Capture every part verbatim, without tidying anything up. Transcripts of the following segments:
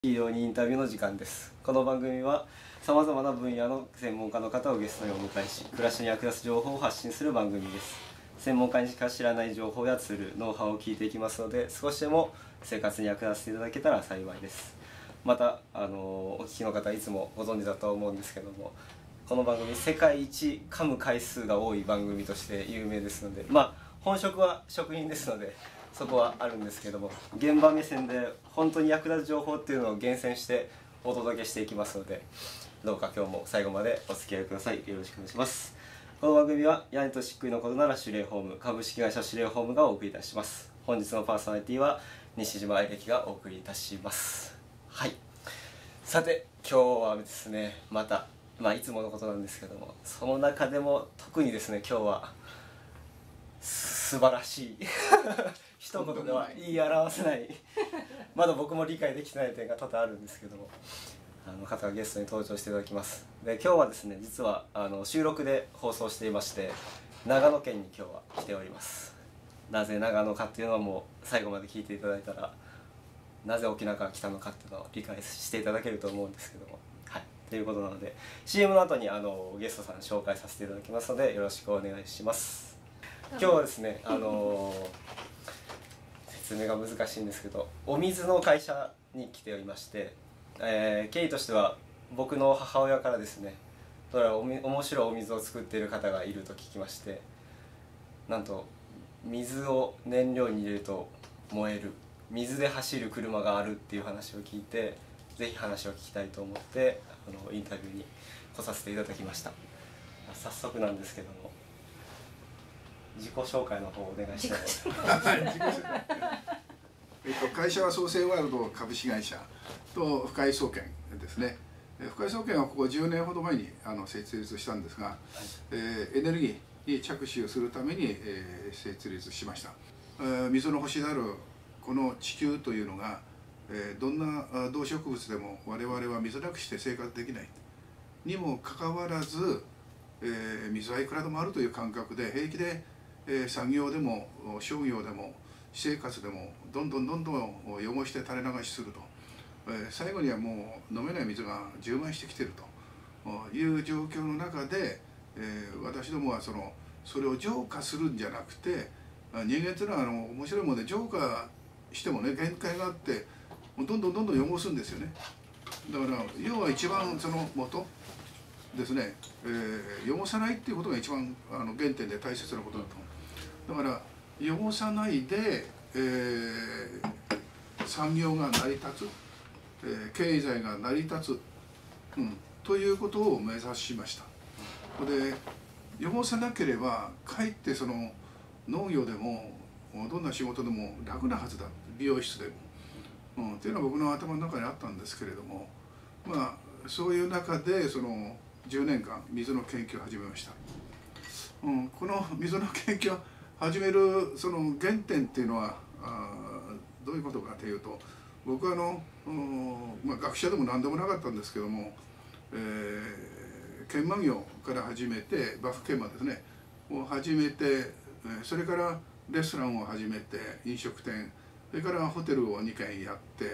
ヒーローにインタビューの時間です。この番組はさまざまな分野の専門家の方をゲストにお迎えし、暮らしに役立つ情報を発信する番組です。専門家にしか知らない情報やツール、ノウハウを聞いていきますので、少しでも生活に役立てていただけたら幸いです。またあのお聞きの方いつもご存知だとは思うんですけども、この番組世界一噛む回数が多い番組として有名ですので、まあ本職は職人ですのでそこはあるんですけども、現場目線で本当に役立つ情報っていうのを厳選してお届けしていきますので、どうか今日も最後までお付き合いください。よろしくお願いします。この番組は屋根と漆喰のことならシュレイホーム株式会社シュレイホームがお送りいたします。本日のパーソナリティは西島愛歴がお送りいたします。はい、さて今日はですね、またまあいつものことなんですけども、その中でも特にですね、今日は素晴らしい一言では言い表せないまだ僕も理解できてない点が多々あるんですけども、あの方がゲストに登場していただきます。で今日はですね、実はあの収録で放送していまして、長野県に今日は来ております。なぜ長野かっていうのはもう最後まで聞いていただいたら、なぜ沖縄から来たのかっていうのを理解していただけると思うんですけども、はい、ということなので シーエム の後にあのゲストさん紹介させていただきますのでよろしくお願いします。今日はですね、あのー、説明が難しいんですけど、お水の会社に来ておりまして、えー、経緯としては僕の母親からですね、どうやらおみ面白いお水を作っている方がいると聞きまして、なんと水を燃料に入れると燃える、水で走る車があるっていう話を聞いて、ぜひ話を聞きたいと思ってあのインタビューに来させていただきました。早速なんですけども、自己紹介の方をお願いしたいと思います。 えっと、会社は創生ワールド株式会社と深井総研ですね。深井総研はここじゅうねんほど前にあの設立したんですが、はい、えー、エネルギーに着手するために、えー、設立しました。えー、水の星であるこの地球というのが、えー、どんな動植物でも我々は水なくして生活できないにもかかわらず、えー、水はいくらでもあるという感覚で平気でえー、産業でも商業でも私生活でもどんどんどんどん汚して垂れ流しすると、えー、最後にはもう飲めない水が充満してきているという状況の中で、えー、私どもはそのそれを浄化するんじゃなくて、人間というのはあの面白いもので浄化してもね限界があってどんどんどんどん汚すんですよね。だから要は一番その元ですね、えー、汚さないっていうことが一番あの原点で大切なことだと。だから汚さないで、えー、産業が成り立つ、えー、経済が成り立つ、うん、ということを目指しました。で汚さなければかえってその農業でもどんな仕事でも楽なはずだ、美容室でも、うん、っていうのは僕の頭の中にあったんですけれども、まあそういう中でそのじゅうねんかん水の研究を始めました。うん、この水の研究を始めるその原点っていうのはあどういうことかというと、僕はあの、まあ、学者でも何でもなかったんですけども、えー、研磨業から始めてバフ研磨ですねを始めて、それからレストランを始めて飲食店、それからホテルをにけんやって、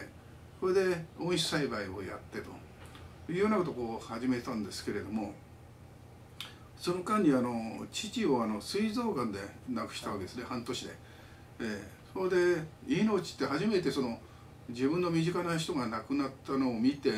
それで温室栽培をやってというようなことを始めたんですけれども、その間にあの父をあの膵臓がんで亡くしたわけですね、半年で。えー、それで命って初めてその自分の身近な人が亡くなったのを見て、うん、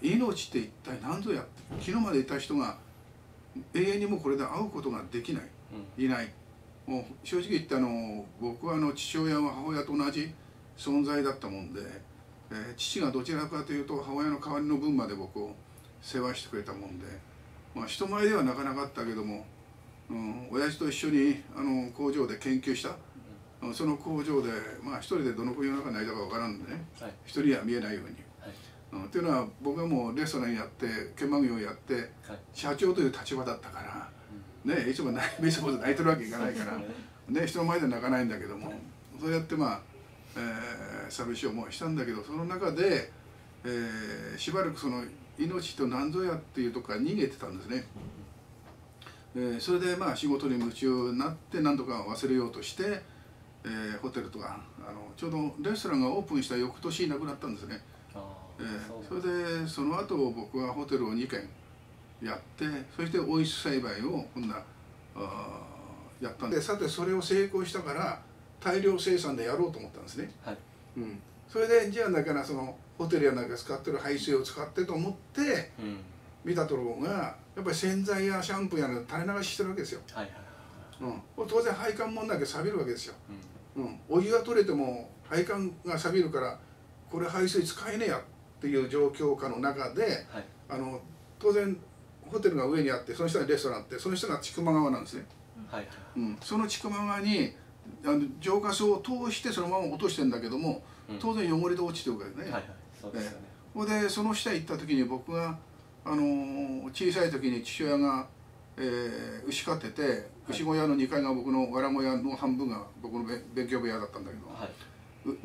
命って一体何ぞやって、昨日までいた人が永遠にもうこれで会うことができない、うん、いない。もう正直言ってあの僕はあの父親は母親と同じ存在だったもんで、えー、父がどちらかというと母親の代わりの分まで僕を世話してくれたもんで。まあ人前ではなかなかったけども、うん、親父と一緒にあの工場で研究した、うん、その工場で、まあ、一人でどの国の中にいたかわからんでね、はい、一人には見えないように。はい、うん、っていうのは僕はもうレストランやって研磨業やって、はい、社長という立場だったから、うん、ね、いつも泣いて泣いてるわけいかないから、ね、人の前では泣かないんだけども、はい、そうやってまあ、えー、寂しい思いしたんだけど、その中で、えー、しばらくその命と何ぞやっていうとこから逃げてたんですね。えー、それでまあ仕事に夢中になって何とか忘れようとして、えー、ホテルとかあのちょうどレストランがオープンした翌年亡くなったんですね。 その後僕はホテルをにけんやって、そしてオイス栽培を今度はあやったんで、さてそれを成功したから大量生産でやろうと思ったんですね。 はい、 うん、それでじゃあだからそのホテルやなんか使ってる排水を使ってと思って見たところが、やっぱり洗剤やシャンプーやの垂れ流ししてるわけですよ。 はいはいうん、当然配管もんだけ錆びるわけですよ。 うん、 うん、お湯が取れても配管が錆びるからこれ排水使えねえやっていう状況下の中で、 はい、 あの当然ホテルが上にあって、その下にレストランあって、その下が千曲川なんですね。 はい、 うん、その千曲川にあの浄化槽を通してそのまま落としてんだけども、当然汚れて落ちてるからね。はいはい、そうですよね。それでその下行った時に僕があの小さい時に父親が、えー、牛飼ってて、牛小屋のにかいが僕の藁小屋の半分が僕の勉強部屋だったんだけど、はい、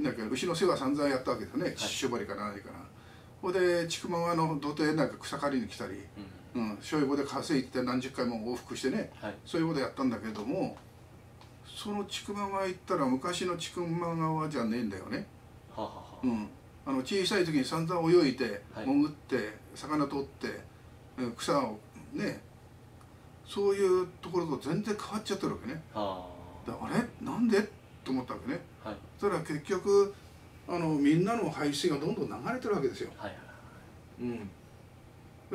なんか牛の世話散々やったわけですね。乳搾りか何かな。それで千曲川の土手なんか草刈りに来たり、うん、しょうゆ棒で稼いって何十回も往復してね、はい、そういうことやったんだけども、その千曲川行ったら昔の千曲川じゃねえんだよね。ははは、うん、あの小さい時に散々泳いで、はい、潜って魚取って草をね、そういうところと全然変わっちゃってるわけね。はあ、あれなんでと思ったわけね。はい、そしたら結局あのみんなの排水がどんどん流れてるわけですよ。はい、うん、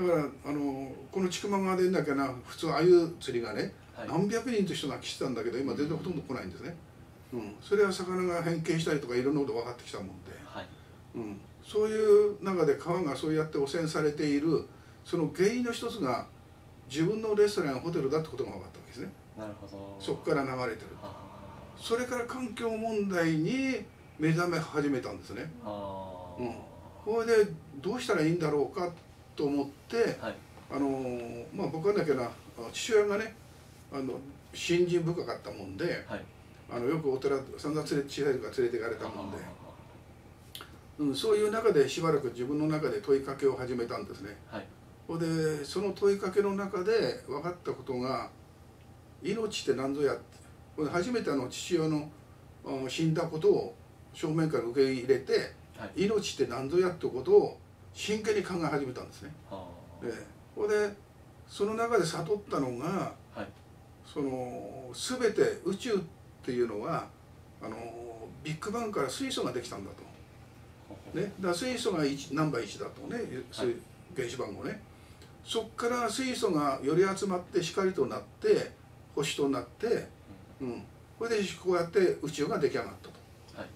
だからあのこの千曲川でんだけな、普通あゆ釣りがね、はい、何百人という人が来てたんだけど、今全然ほとんど来ないんですね。うん、それは魚が変形したりとかいろんなこと分かってきたもんで、はい、うん、そういう中で川がそうやって汚染されているその原因の一つが自分のレストランやホテルだってことが分かったわけですね。なるほど。そこから流れてる。それから環境問題に目覚め始めたんですね。あ、うん、これでどうしたらいいんだろうかと思って、はい、あのまあ僕はだけど父親がね、あの信心深かったもんで、はい、あのよくお寺散々連れ小さい時から連れて行かれたもんで、うん、そういう中でしばらく自分の中で問いかけを始めたんですね。はい、でその問いかけの中で分かったことが、命って何ぞやって、初めてあの父親の死んだことを正面から受け入れて、はい、命って何ぞやってことを真剣に考え始めたんですね。でそれでその中で悟ったのが、はい、その全て宇宙っていうのはあのビッグバンから水素ができたんだと、ね、だから水素がナンバーいちだとね、そういう原子番号ね。そこから水素がより集まって光となって星となって、うん、これでこうやって宇宙が出来上がったと、はい、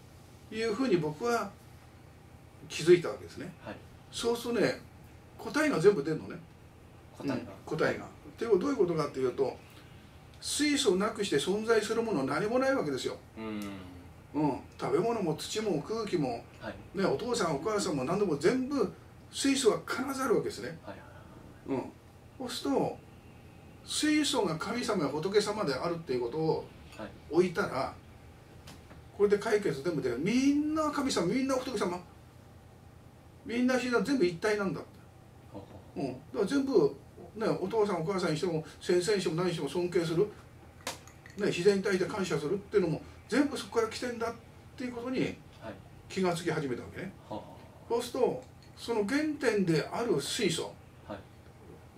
いうふうに僕は気づいたわけですね。はい、そうするとね、答えが全部出るのね。答えが、うん、答えが。っていうことどういうことかっていうと、水素をなくして存在するものは何もないわけですよ。うん、うん、食べ物も土も空気も、はい、ね、お父さんお母さんも何でも全部水素は必ずあるわけですね。はい、うん、そうすると水素が神様や仏様であるっていうことを置いたら、はい、これで解決全部で、みんな神様、みんな仏様、みんな自然全部一体なんだって。うん、だから全部ね、お父さんお母さんにしても先生にしても何にしても尊敬する、ね、自然に対して感謝するっていうのも全部そこから来てんだっていうことに気がつき始めたわけね。はい、そうするとその原点である水素、はい、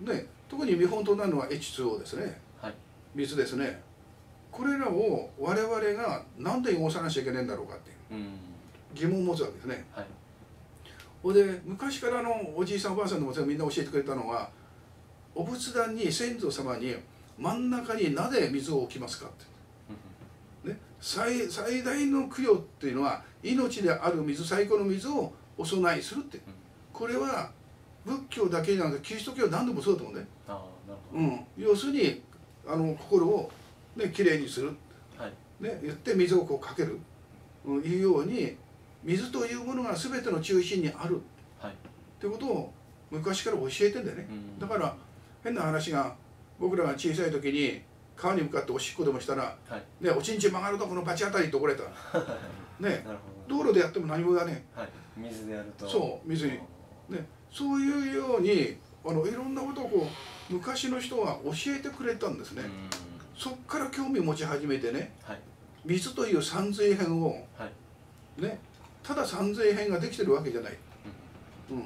ね、特に見本となるのは エイチツーオー ですね、はい、水ですね。これらを我々が何で汚さなきゃいけないんだろうかっていう疑問を持つわけですね。はい、ほいで昔からのおじいさんおばあさんでもみんな教えてくれたのは、お仏壇に先祖様に真ん中になぜ水を置きますかって、ね、最, 最大の供養っていうのは命である水、最高の水をお供えするって、これは仏教だけじゃなくてキリスト教は何でもそうだと思うね。あ、なるほど。うん、要するにあの心を、ね、きれいにする、はい、ね、言って水をこうかける、うん、いうように水というものが全ての中心にある、はい、ってことを昔から教えてんだよね。だから変な話が、僕らが小さい時に川に向かっておしっこでもしたら、はい、ね、おちんちん曲がるとこのバチ当たりって怒られたね、道路でやっても何も言わねえ、はい、水でやると、そう水に、ね、そういうようにあのいろんなことをこう昔の人は教えてくれたんですね。そっから興味持ち始めてね、はい、水という三髄片を、はい、ね、ただ三髄片ができてるわけじゃない、うん、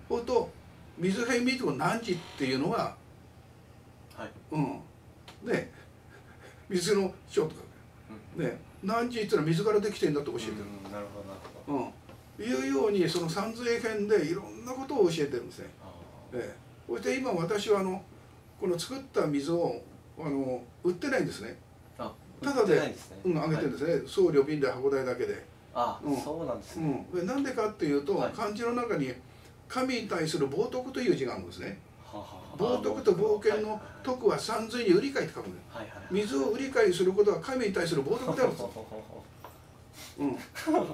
ほんと水辺水を何時っていうのは、 はい、 うんね、水の章とか、うん、ね、何時っていうのは水からできてんだと教えてる。 うん、なるほどなるほど。うん、いうようにその三髄編でいろんなことを教えてるんですね。ええ、そして今私はあのこの作った水をあの売ってないんですね。 あ、 ただで、 ね、 うん、あげてるんですね、はい、送料便で箱代だけで。 あ、うん、そうなんですね。 うん、なんでかっていうと、 はい、 漢字の中に神に対する冒涜という字があるんですね。 はは冒涜と冒険の徳は三髄に売り買いって書くんです。 はいはいはい、 水を売り買いすることは神に対する冒涜であるんです。うん、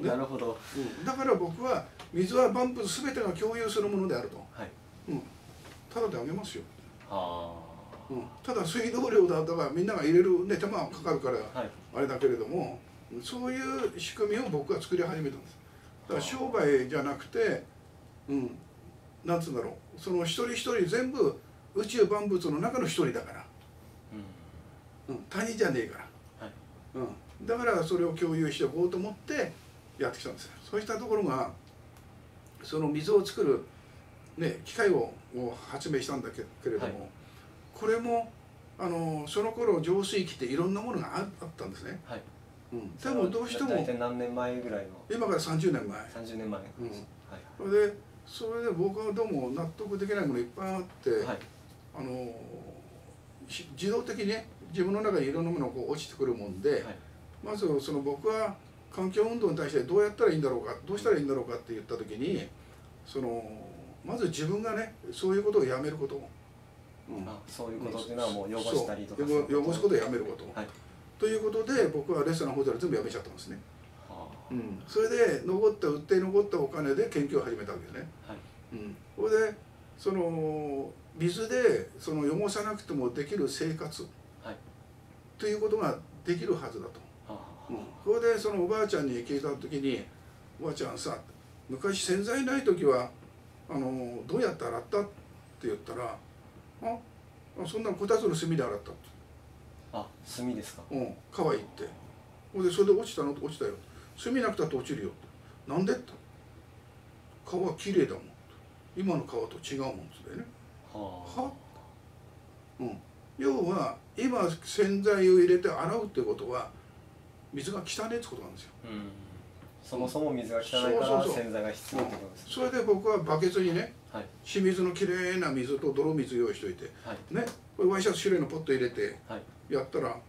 なるほど、 うん、だから僕は水は万物全てが共有するものであると、はい、うん、ただであげますよ。はあ、うん、ただ水道料だとかみんなが入れる、ね、手間がかかるからあれだけれども、はい、そういう仕組みを僕は作り始めたんです。だから商売じゃなくて、うん、なんつうんだろう、その一人一人全部宇宙万物の中の一人だから、うん、うん、他人じゃねえから、はい、うん、だからそれを共有しておこうと思ってやってきたんですよ。そうしたところがその水を作る、ね、機械を発明したんだけれども、はい、これもあのその頃浄水器っていろんなものがあったんですね。はい、うん、でもどうしても大体何年前ぐらいの、 今からさんじゅうねんまえ、 さんじゅうねんまえ、 うん、はい、それでそれで僕はどうも納得できないものいっぱいあって、はい、あの自動的にね自分の中にいろんなものがこう落ちてくるもんで、はい、まずその僕は環境運動に対してどうやったらいいんだろうか、どうしたらいいんだろうかって言った時に、そのまず自分がねそういうことをやめること、 うん、あ、そういうことっていうのはもう汚したりとか、 汚すことをやめること、はい、ということで僕はレストランホテル全部やめちゃったんですね。うん、それで残った売って残ったお金で研究を始めたわけですね。はい、うん、それでその水でその汚さなくてもできる生活、はい、ということができるはずだと。うん、それでそのおばあちゃんに聞いた時に「おばあちゃんさ、昔洗剤ない時はあのどうやって洗った?」って言ったら「あそんなこたつの炭で洗った」って。 あ、炭ですか。 うん、川行って。それでそれで落ちたのって落ちたよ。炭なくたって落ちるよ。なんでって。川はきれいだもん。今の川と違うもんですよね。はあ。は、うん。要は今洗剤を入れて洗うってことは水が汚いってことなんですよ。うん。 そもそも水が汚いから洗剤が必要ってことですね。 それで僕はバケツにね、はい、清水のきれいな水と泥水用意しといて、はい、ね、これワイシャツ白いのポッと入れてやったら、はい、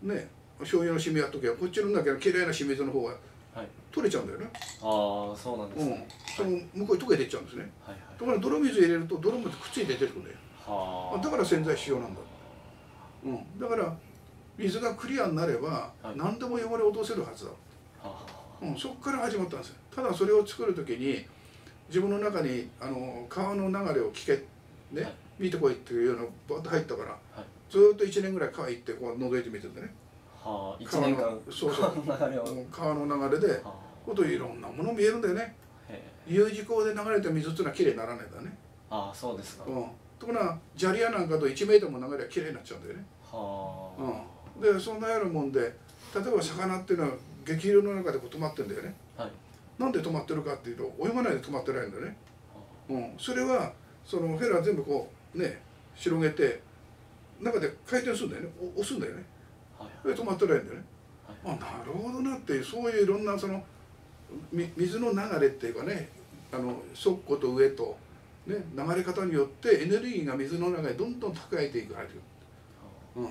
ね、醤油の染みやっときはこっちのだけきれいな清水の方が取れちゃうんだよね。 ああ、そうなんですね。 うん、その向こうに溶けていっちゃうんですね。はいはい、ところが泥水入れると泥水くっついて出てくるんだよ。はあ、だから洗剤必要なんだ。うん、だから水がクリアになれば何でも汚れを落とせるはずだ。はあ、うん、そこから始まったんですよ。ただそれを作る時に自分の中にあの川の流れを聞け、ね、はい、見てこいっていうのがバッと入ったから、はい、ずっといちねんぐらい川行ってこう覗いてみてんだね。 はあ、いちねんかんそうそう川の流れで、はあ、こといろんなもの見えるんだよね。U 字工で流れた水っていうのはきれいにならないんだね。 ああ、そうですか。うん、 ところが砂利屋なんかといちメートルも流ればきれいになっちゃうんだよね。はあ、うん、でそんなようなもんで、例えば魚っていうのは激流の中でこう止まってんだよね。はい、なんで止まってるかっていうと泳がないで止まってないんだよね。はあ、うん、それはそのヘラ全部こうね広げて中で回転するんだよね。押すんだよね。で止まってないんだよね。はい、あ、なるほどなっていう、そういういろんなその水の流れっていうかね、あの側溝と上と、ね、流れ方によってエネルギーが水の中にどんどん蓄えていくはず、うん、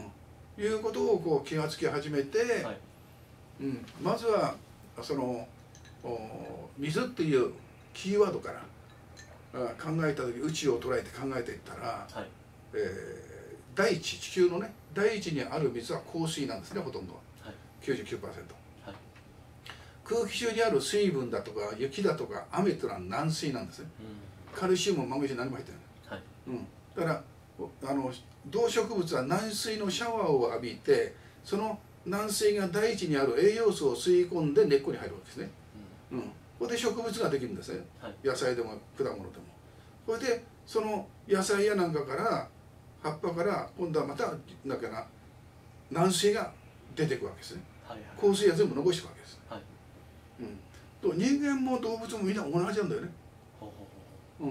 いうことをこう気がつき始めて、はい、うん、まずはその水っていうキーワードから考えた時、宇宙を捉えて考えていったら、はい、えー、大地地球のね大地にある水は硬水なんですね、ほとんどは、はい、きゅうじゅうきゅうパーセント、はい、空気中にある水分だとか雪だとか雨というのは軟水なんですね、うん、カルシウムもマグネシウム何も入ってない、はい、うん、だからあの動植物は軟水のシャワーを浴びて、その軟水が大地にある栄養素を吸い込んで根っこに入るわけですね、うん、うん、これで植物ができるんですね、はい、野菜でも果物でも。これでその野菜やなんかから葉っぱから今度はまたなんかな軟水が出てくるわけですね。硬水は全部残していくわけです。はい、うん、と人間も動物もみんな同じなんだよね。うん、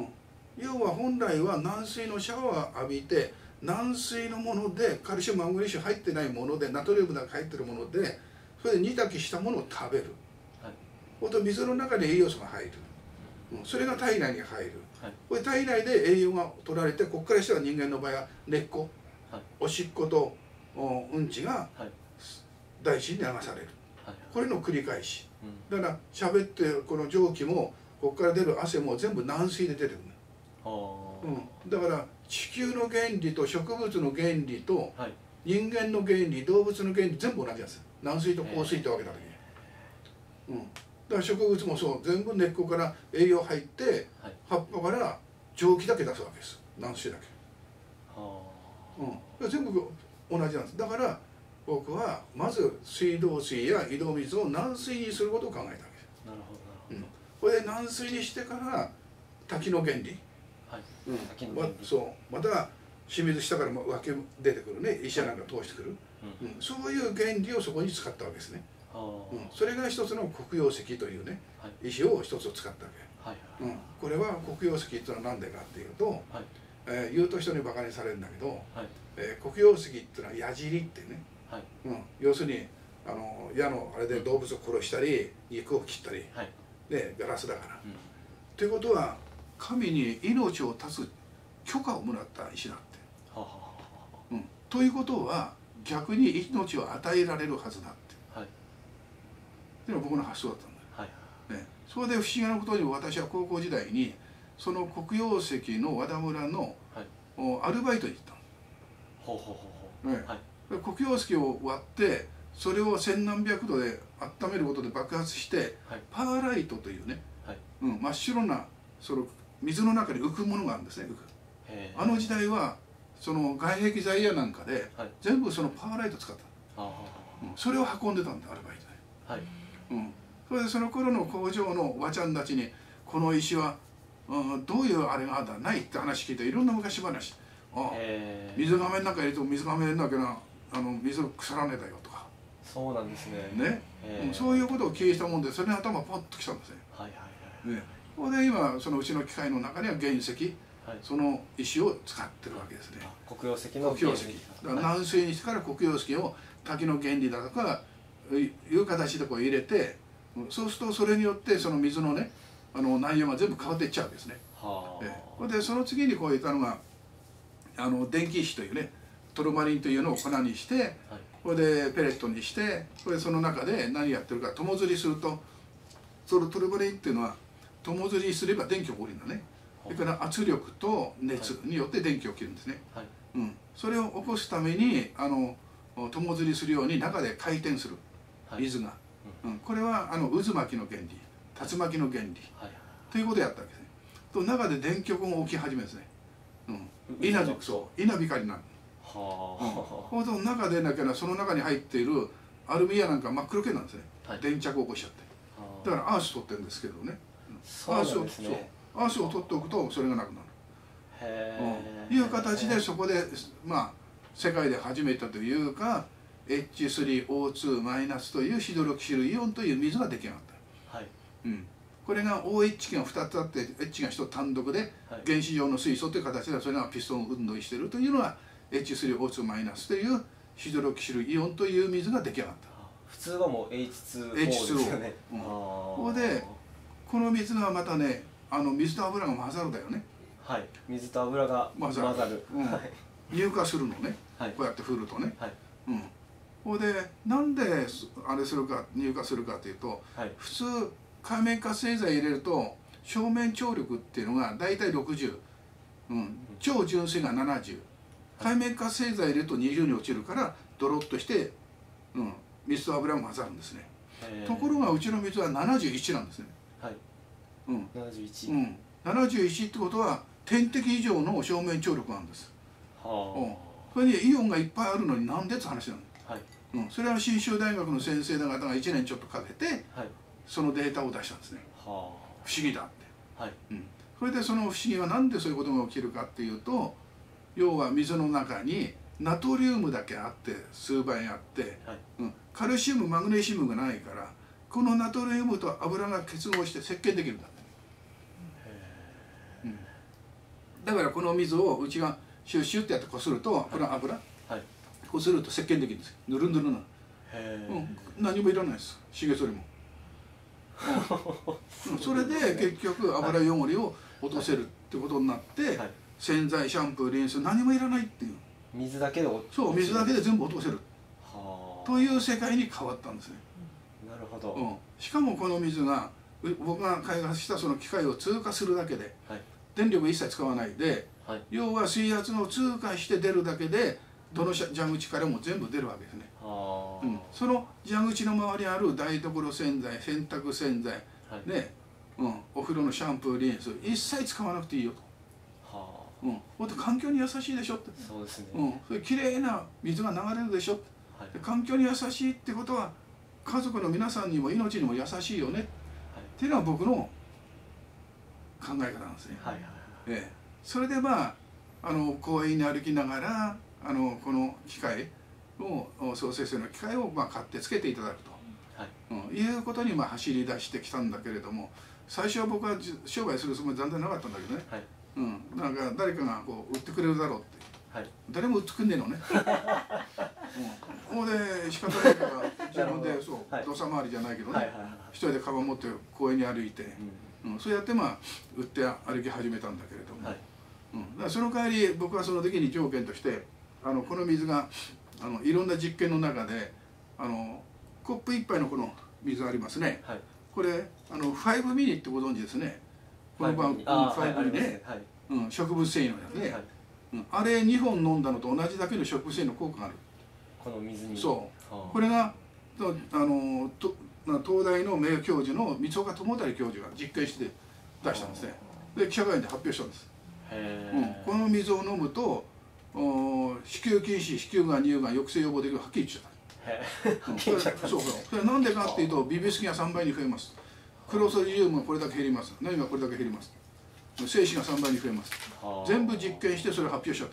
要は本来は軟水のシャワー浴びて軟水のものでカルシウムマンガネシウム入ってないものでナトリウムだけ入ってるものでそれで煮炊きしたものを食べる、はい、ほんと水の中で栄養素が入る、うん、それが体内に入る、はい、これ体内で栄養が取られてここからしたら人間の場合は根っこ、はい、おしっことうんちが大地に流される、はい、これの繰り返し、うん、だから喋ってこの蒸気もここから出る汗も全部軟水で出てる、うん、だから地球の原理と植物の原理と人間の原理動物の原理全部同じなんですよ。軟水と硬水ってわけだけに、うん、だから植物もそう全部根っこから栄養入って、はい、葉っぱから蒸気だけ出すわけです。軟水だけ、うん、全部同じなんです。だから僕はまず水道水や井戸水を軟水にすることを考えたわけです。 なるほど、なるほど、うん、これで軟水にしてから滝の原理、はい、うん、滝の原理、ま、そうまた清水下から湧き出てくるね石やなんか通してくる、うんうん、そういう原理をそこに使ったわけですね、うん、それが一つの黒曜石というね、はい、石を一つを使ったわけ、はいはい、うん、これは黒曜石っていうのは何でかっていうと、はい、えー、言うと人にバカにされるんだけど、はい、えー、黒曜石っていうのは矢尻ってね、はい、うん、要するにあの矢のあれで動物を殺したり肉を切ったり、はい、でガラスだから、うん、ということは神に命を絶つ許可をもらった石だって、はははは、うん、ということは逆に命を与えられるはずだって、はい、っていうのが僕の発想だったんだよ、はい、ね、それで不思議なことに私は高校時代にその黒曜石の和田村の、はい、アルバイトに行ったの。ほうほうほうほう、ね、はい、黒曜石を割ってそれを千何百度で温めることで爆発して、はい、パーライトというね、はい、うん、真っ白なその水の中に浮くものがあるんですね。浮く、あの時代はその外壁材やなんかで、はい、全部そのパーライト使った、うん、それを運んでたんだアルバイトで、はい、うん、それでその頃の工場のおばちゃんたちにこの石は、うん、どういうあれがあったないって話聞いていろんな昔話、ああ水がめの中に入れると水がめだけなあの水腐らねえだよとか、 そうなんですね、 ね、うん、そういうことを聞いたもんでそれに頭ポッときたんですね。はいはいはい、ね、それで今そのうちの機械の中には原石、はい、その石を使ってるわけですね。 黒曜石の黒曜石だから軟水にしてから黒曜石を滝の原理だとかいう形でこう入れて、そうするとそれによってその水のねあの内容が全部変わっていっちゃうんですね。はあ、えでその次にこう言ったのがあの電気石というねトルマリンというのを粉にして、はい、これでペレットにしてこれその中で何やってるか友釣りするとそのトルマリンっていうのは友釣りすれば電気が起こるんだね。それから圧力と熱によって電気が起きるんですね、はい、うん、それを起こすためにあの友釣りするように中で回転する水が、はい、うん、これはあの渦巻きの原理竜巻の原理、はい、ということをやったわけですね。と中で電極が起き始めですね、うん、稲光そう稲光になる、はあ、うん、その中でだけどその中に入っているアルミやなんか真っ黒系なんですね、はい、電着を起こしちゃって、はあ、だからアース取ってるんですけどね、 そうなんですね、 アースを取っておくとそれがなくなる。へえ、いう形でそこでまあ世界で初めてというか エイチスリーオーツー マイナスというヒドロキシルイオンという水が出来上がった。はい、うん、これが オーエイチ がふたつあって H がひとつ単独で原子状の水素という形でそれがピストン運動しているというのが エイチスリーオーツー マイナスというヒドロキシルイオンという水が出来上がった。 普通はもう エイチツーオー ですよね。うん、 これでこの水がまたねあの水と油が混ざるだよね。 はい、水と油が混ざる。混ざる、うん、はい、 乳化するのね、はい、こうやって振るとね。はい、うん、これでなんであれするか乳化するかというと、はい、普通界面活性剤入れると表面張力っていうのがだいたいろくじゅう、うん、超純水がななじゅう、界面活性剤入れるとにじゅうに落ちるからドロッとして、うん、水と油が混ざるんですね。ところがうちの水はななじゅういちなんですね。はい、うん、ななじゅういち、うん、ななじゅういちってことは天敵以上の表面張力なんです。はあ、うん、それにイオンがいっぱいあるのになんでって話なの。はい、うん、それは信州大学の先生方がいちねんちょっとかけて、はい、そのデータを出したんですね。はあ、不思議だって。はい、うん、それでその不思議はなんでそういうことが起きるかっていうと、要は水の中にナトリウムだけあって数倍あって、はい、うん、カルシウムマグネシウムがないからこのナトリウムと油が結合して石鹸できるんだって。 だからこの水をうちがシュッシュッってやってこすると、これは油、はい、こすると石鹸できるんですよ。ぬるぬるなの。うん、何もいらないです。ひげ剃りも。うん、それで結局油汚れを落とせるってことになって、はい、洗剤、シャンプー、リンス何もいらないっていう。 水だけでそう水だけで全部落とせるという世界に変わったんですね。 なるほど、 うん、しかもこの水が僕が開発したその機械を通過するだけで、はい、電力一切使わないで、はい、要は水圧の通過して出るだけでどの蛇口からも全部出るわけですね。うん、その蛇口の周りにある台所洗剤、洗濯洗剤、はい、ね、うん、お風呂のシャンプー、リンス一切使わなくていいよと。うん、ほんと環境に優しいでしょって、 そうですね、 うん、それきれいな水が流れるでしょ、はい、環境に優しいってことは家族の皆さんにも命にも優しいよね、はい、っていうのは僕の考え方なんですね。はいはいはい、ええ、それでまああの公園に歩きながらあのこの機械を創生性の機械をまあ買ってつけていただくと、はい、うん、いうことにまあ走り出してきたんだけれども、最初は僕は商売するつもり残念なかったんだけどね、はい、うん、なんか誰かがこう売ってくれるだろうって、はい、誰も売ってくんねえのね。うん、ほんで仕方ないから自分でそう、はい、土佐回りじゃないけどね、はいはいはい、一人でカバン持って公園に歩いて、うんうん、そうやってまあ売って歩き始めたんだけれども、はい、うん、だからその代わり僕はその時に条件としてあのこの水があのいろんな実験の中であのコップ一杯のこの水ありますね、はい、これあのファイブミニってご存知ですね。この番組ファイブミニね、はい、うん、植物繊維のやつね、はい、うん、あれにほん飲んだのと同じだけの植物繊維の効果がある。 この水に。 そう、これがあのと東大の名誉教授の三岡智太教授が実験して出したんですね。で記者会見で発表したんです。へ、うん、この水を飲むとお子宮筋腫、子宮がん、乳がん抑制予防できるはっきり言っちゃった。うん、それそうそう、それなんでかっていうとビビス菌がさんばいに増えます。クロソリジウムがこれだけ減ります。何がこれだけ減ります。精子がさんばいに増えます。全部実験してそれを発表しちゃった。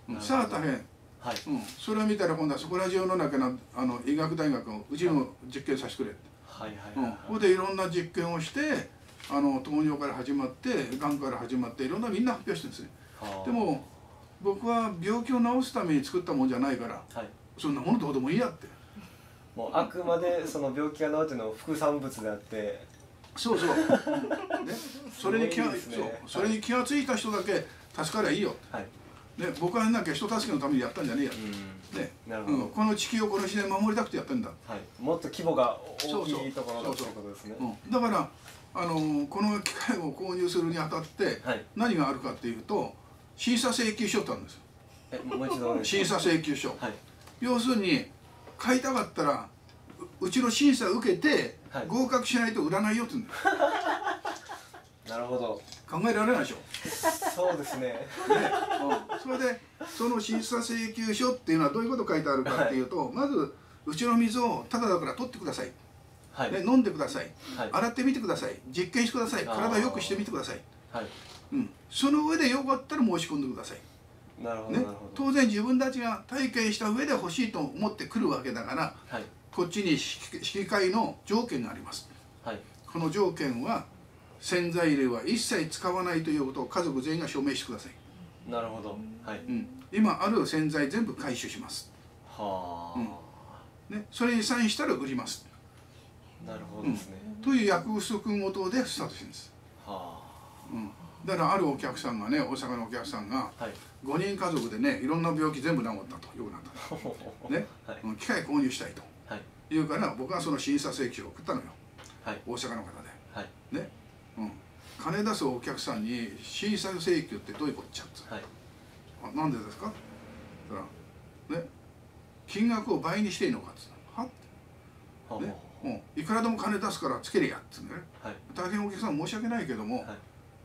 うん、さあ大変、はい、うん、それを見たら今度はそこら中の中のあの医学大学をうちにも実験させてくれって。ここでいろんな実験をしてあの糖尿から始まってがんから始まっていろんなみんな発表してるんですね。でも僕は病気を治すために作ったもんじゃないから、はい、そんなものどうでもいいやって。 もうあくまでその病気が治っての副産物であって、 そうそう、ね、それに気が、ね、そうそれに気がついた人だけ助かりゃいいよ、はい、ね、僕はなんか人助けのためにやったんじゃねえや、ね、なるほど、うん、この地球をこの自然守りたくてやってんだ、 はい、もっと規模が大きいところだということですね。 だからあのこの機械を購入するにあたって何があるかっていうと審査請求書ってあるんですよ。 え、もう一度審査請求書、はい、要するに買いたかったら う, うちの審査を受けて合格しないと売らないよって言うんだよ。 なるほど。 考えられないでしょ。 そうですね。ね、 うん、それでその審査請求書っていうのはどういうこと書いてあるかっていうと、はい、まずうちの水をただだから取ってください、はい、ね、飲んでください、はい、洗ってみてください、実験してください、体をよくしてみてください、はい、うん、その上でよかったら申し込んでください。なるほど、ね、当然自分たちが体験した上で欲しいと思ってくるわけだから、はい、こっちに引き換えの条件があります、はい、この条件は洗剤類は一切使わないということを家族全員が証明してください。 なるほど、はい、 うん、今ある洗剤全部回収します、はあ、うん、ね、それにサインしたら売ります。 なるほどですね、 うん、という約束事でスタートしてるんです、はあ、うん、だからあるお客さんがね、大阪のお客さんが、はい、ごにん家族でね、いろんな病気全部治ったと、よくなったと、ね、はい、機械購入したいと、はい、言うから僕はその審査請求を送ったのよ、はい、大阪の方で、はい、ね、うん、金出すお客さんに審査請求ってどういうこっちゃっつ、はい、あ、なんでですかって言ったら、ね、金額を倍にしていいのかっつった、はって、ね、もういくらでも金出すからつけるやっつうんでね、はい、大変お客さん申し訳ないけども、はい、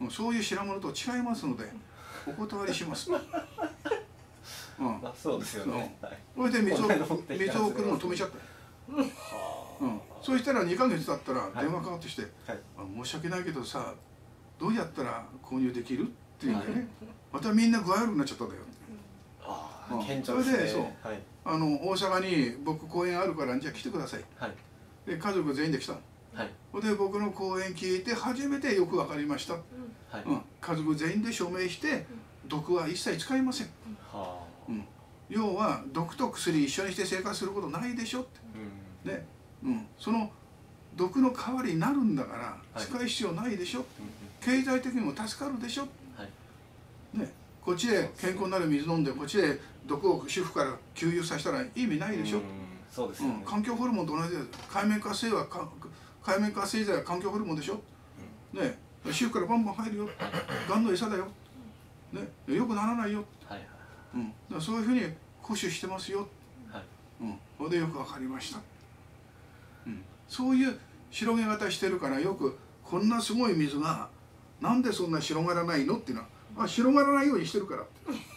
そういう品物と違いますのでお断りします。うん、 あ、そうですよね。 それで水を水を送るのを止めちゃった。うん、そうしたらにかげつ経ったら電話かかってきて、はい、あ、申し訳ないけどさ、どうやったら購入できるっていうんでね、またみんな具合悪くなっちゃったんだよ。ああ、顕著ですね。それでそう、はい、あの大阪に僕公演あるからじゃあ来てください。はい、で家族全員で来た。 はい、 で僕の講演聞いて初めてよく分かりました、はいうん、家族全員で署名して毒は一切使いません、はあうん、要は毒と薬一緒にして生活することないでしょって、うんねうん、その毒の代わりになるんだから使う必要ないでしょ、はい、経済的にも助かるでしょ、はいね、こっちで健康になる水飲んでこっちで毒を主婦から給油させたら意味ないでしょ、うんそうですよねうん、環境ホルモンと同じで海面活性は海面活性剤は環境ホルモンでしょ、うん、ね主婦からバンバン入るよがんの餌だよ、ね、よくならないよ、はいはいうん、だからそういうふうに固守してますよ、はいうん、それでよく分かりました、うん、そういう広げ方してるからよくこんなすごい水がなんでそんな広がらないのっていうのはあ広がらないようにしてるから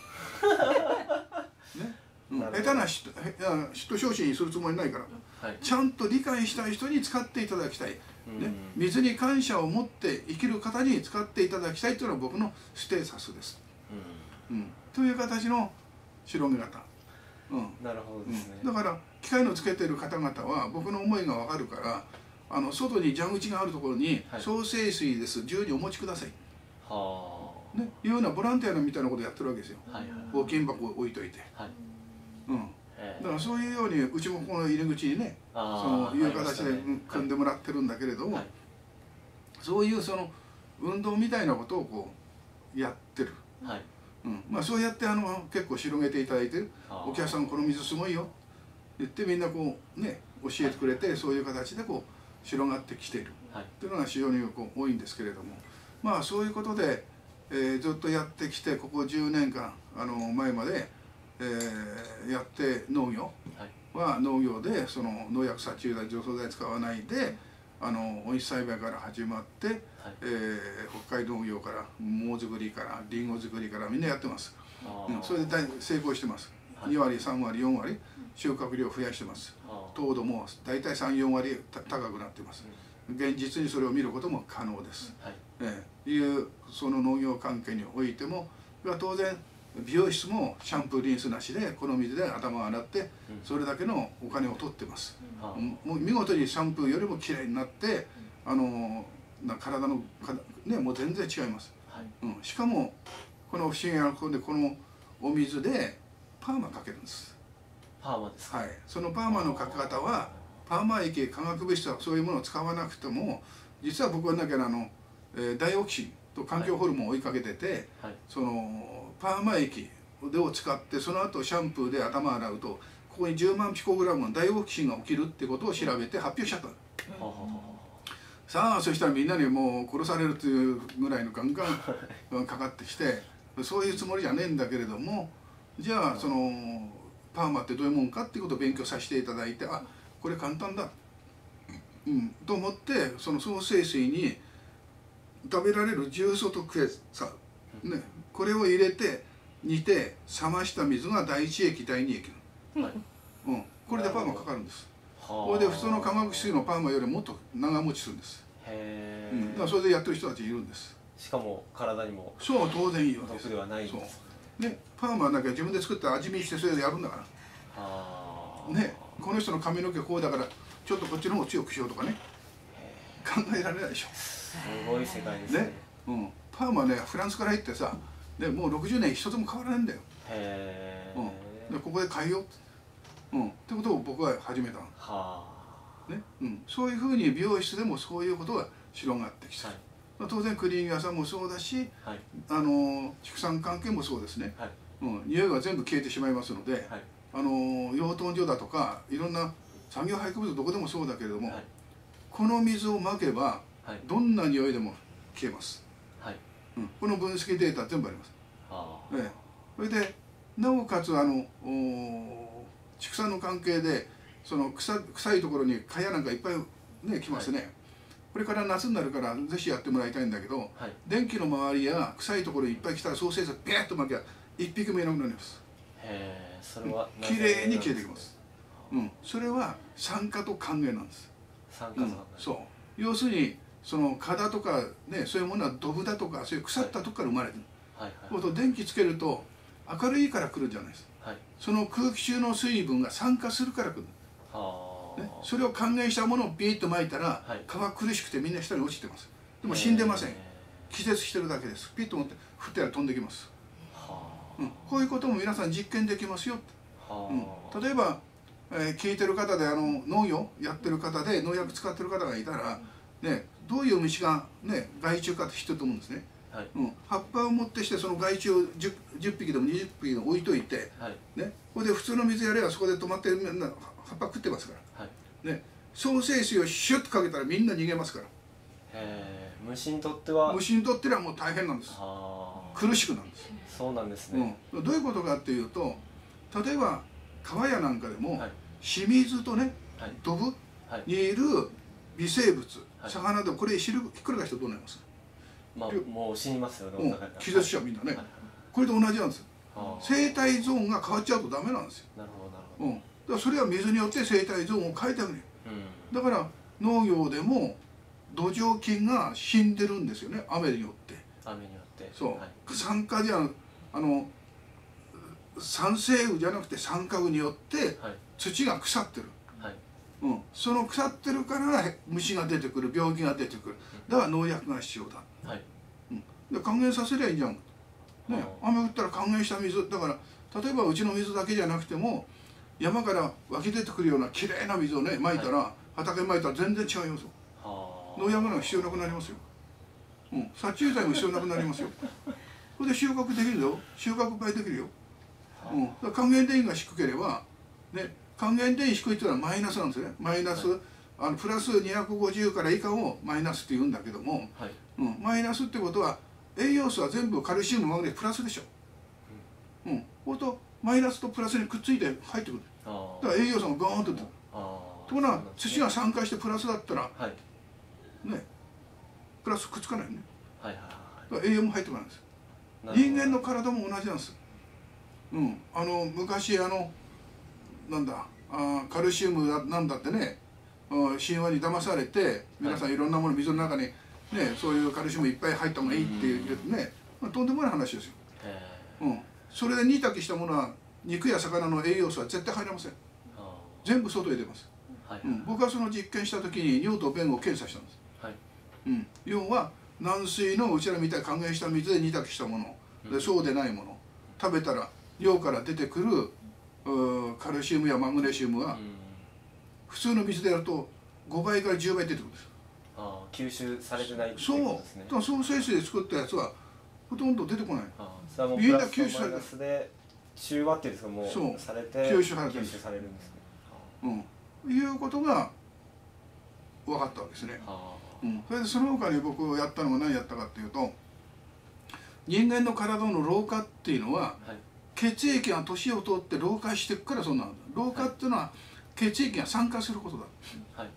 ねうん、下手な嫉妬嫉妬承知にするつもりないから、はい、ちゃんと理解したい人に使っていただきたい、ね、水に感謝を持って生きる方に使っていただきたいというのは僕のステータスです、うんうん、という形の広げ方、うん、 なるほどですね、 うん、だから機械のつけてる方々は僕の思いが分かるからあの外に蛇口があるところに「総清水です自由にお持ちください」はあ、ね、いうようなボランティアのみたいなことをやってるわけですよ、はいはいはい、募金箱を置いといて、はいうん、だからそういうようにうちもここの入り口にねそのいう形で組んでもらってるんだけれども、はい、そういうその運動みたいなことをこうやってる、はいうんまあ、そうやってあの結構広げていただいてるお客さんこの水すごいよって言ってみんなこうね教えてくれてそういう形でこう広がってきているっていうのが非常にこう多いんですけれどもまあそういうことで、えー、ずっとやってきてここじゅうねんかんあの前までえー、やって農業は農業でその農薬殺虫剤除草剤使わないであの温室栽培から始まって、はいえー、北海道農業から桃作りからりんご作りからみんなやってます、うん、それで大成功してます、はい、にわりさんわりよんわり収穫量増やしてます糖度も大体さん、よんわり高くなってます現実にそれを見ることも可能です、はいえー、いうその農業関係においても当然美容室もシャンプーリンスなしでこの水で頭を洗ってそれだけのお金を取ってます、うん、もう見事にシャンプーよりもきれいになってあのな体のねもう全然違います、はいうん、しかもこの不思議なことでこのお水でパーマかけるんですパーマですか、 はい、そのパーマのかけ方はパーマ液化学物質はそういうものを使わなくても実は僕はだけどあの、えー、ダイオキシンと環境ホルモンを追いかけてて、はい、そのパーマ液を使ってその後シャンプーで頭洗うとここにじゅうまんピコグラムのダイオキシンが起きるってことを調べて発表しちゃった、うん、さあそしたらみんなにもう殺されるというぐらいのガンガンかかってきてそういうつもりじゃねえんだけれどもじゃあそのパーマってどういうもんかっていうことを勉強させていただいてあこれ簡単だ、うん、と思ってその総清水に食べられる重曹とクエサねこれを入れて煮て冷ました水が第一液第二液、はいうん、これでパーマかかるんです。これで普通の化学水のパーマよりもっと長持ちするんです。へえ、うん、だからそれでやってる人たちいるんです。 しかも体にもそう当然いいわけです。 毒ではないんです。 ねパーマだけ自分で作って味見してそれでやるんだから。はねこの人の髪の毛こうだからちょっとこっちの方を強くしようとかね考えられないでしょ。 すごい世界ですね。ねうん、パーマねフランスから入ってさでもうろくじゅうねん一つも変わらないんだよ。へえ、うん、でここで変えようって、うん、ってことを僕は始めたの。はあ、ねうん、そういうふうに美容室でもそういうことが広がってきた、はい、当然クリーニング屋さんもそうだし、はい、あの畜産関係もそうですね、はいうん、匂いが全部消えてしまいますので、はい、あの養豚所だとかいろんな産業廃棄物どこでもそうだけれども、はい、この水をまけばどんな匂いでも消えます。うん、この分析データ全部あります。はあええ、それでなおかつあの畜産の関係でその 臭, 臭いところに蚊帳なんかいっぱいね来ますね、はい、これから夏になるからぜひやってもらいたいんだけど、はい、電気の周りや臭いところにいっぱい来たらソーセージビャッと巻きゃ一匹もいなくなります。へえ、それはきれいに消えてきます。うん、それは酸化と還元なんです。酸化と還元、うん、そう要するにその蚊だとかねそういうものはドブだとかそういう腐ったとこから生まれてる。はいはいはい、電気つけると明るいから来るじゃないですか。はい、その空気中の水分が酸化するから来る。はね、それを還元したものをピーッと撒いたら、 はい、 蚊は苦しくてみんな下に落ちてます。でも死んでません。気絶してるだけです。ピッと持って振ってやら飛んできます。うん、こういうことも皆さん実験できますよ。うん、例えば、えー、聞いてる方であの農業やってる方で農薬使ってる方がいたら、ね、どういう虫が、ね、害虫かって知ってると思うんですね。はい、うん、葉っぱを持ってしてその害虫を 10, じゅっぴきでもにじゅっぴきでも置いといて、はい、ね、これで普通の水やればそこで止まってみんな葉っぱ食ってますから、はい、ね、創生水をシュッとかけたらみんな逃げますから。 へー、虫にとっては虫にとってはもう大変なんです。苦しくなんです。 そうなんですね、 うん、どういうことかっていうと、例えば川やなんかでも、はい、清水とね、はい、ドブにいる微生物、はい、魚でもこれ知るひっくり返してどうなります？ まあ、もう死にますよね。 気絶しちゃうみんなね、はい、これと同じなんですよ。生態ゾーンが変わっちゃうとダメなんですよ。なるほどなるほど、うん、だからそれは水によって生態ゾーンを変えてあげる、うん、だから農業でも土壌菌が死んでるんですよね、雨によって。雨によってそう、はい、酸化じゃあの酸性雨じゃなくて酸化雨によって土が腐ってる、はい、うん、その腐ってるから虫が出てくる、病気が出てくる、だから農薬が必要だ、はい、うん、で還元させりゃいいじゃん、ね、雨降ったら還元した水だから、例えばうちの水だけじゃなくても山から湧き出てくるようなきれいな水をねまいたら、はい、畑まいたら全然違いますよ。農薬なんか必要なくなりますよ、うん、殺虫剤も必要なくなりますよ。それで収穫できるよ、収穫いっぱいできるよ、うん、だから還元電位が低ければ、ね、還元電位低いっていうのはマイナスなんですよね。マイナス、はい、あのプラスにひゃくごじゅうから以下をマイナスって言うんだけども、はい、うん、マイナスってことは栄養素は全部カルシウムマグネプラスでしょ、うん、ほんとマイナスとプラスにくっついて入ってくる。だから栄養素がガーンと出る。ところが土が酸化してプラスだったら、はい、ね、プラスくっつかないよね。はいはいはい、だから栄養も入ってこないんです。人間の体も同じなんです。うん、あの昔あのなんだあカルシウムだなんだってね、神話に騙されて皆さんいろんなもの水の中にねそういうカルシウムいっぱい入った方がいいって言ってね、まあ、とんでもない話ですよ。うん、それで煮炊きしたものは肉や魚の栄養素は絶対入れません。全部外へ出ます。はい、うん、僕はその実験した時に尿と便を検査したんです。はい、うん、要は軟水のうちらみたいに還元した水で煮炊きしたもので、そうでないもの食べたら尿から出てくるカルシウムやマグネシウムが普通の水でやるとごばいからじゅうばい出てくるんです。 ああ、吸収されてないっていうことですね。そう、創生水で作ったやつはほとんど出てこない。 みんな吸収される。で中和っていうんですか、もうそうされて吸収されてる吸収されるんですね。 うん、いうことが分かったわけですね。うん、それでその他に僕やったのが何やったかっていうと、人間の体の老化っていうのは、はい、血液が年を通って老化していくからそうなんだ。老化っていうのは血液が酸化することだ、はい、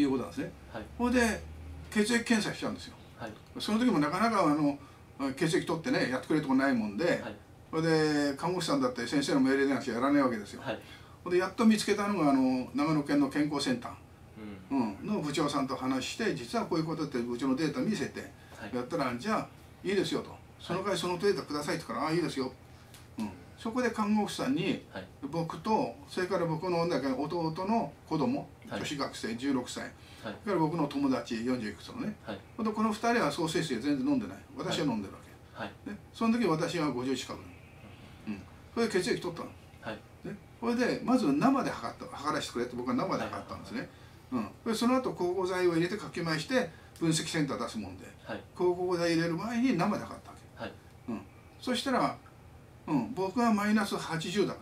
いうことなんですね。はい、それで血液検査しちゃうんですよ。はい、その時もなかなかあの血液取ってねやってくれるとこないもんで、はい、それで看護師さんだって先生の命令でなくちゃやらないわけですよ。はい、それでやっと見つけたのがあの長野県の健康センター、うんうん、の部長さんと話して実はこういうことって部長のデータ見せて、はい、やったらじゃあいいですよと、その代わりそのデータくださいって言うから、ああいいですよ、うん、そこで看護婦さんに、はい、僕とそれから僕のだけ弟の子供、はい、女子学生じゅうろくさい、はい、それから僕の友達よんじゅういくつのね、はい、このふたりは創生水全然飲んでない、私は飲んでるわけ、はいね、その時私はごじゅう近く、うん、それで血液取ったの、はいね、それでまず生で測った測らせてくれって僕は生で測ったんですね、はい、うん、その後芳香剤を入れてかき回して分析センター出すもんで、はい、芳香剤入れる前に生で測ったわけ、はい、うん、そしたら、うん、僕はマイナスはちじゅうだから、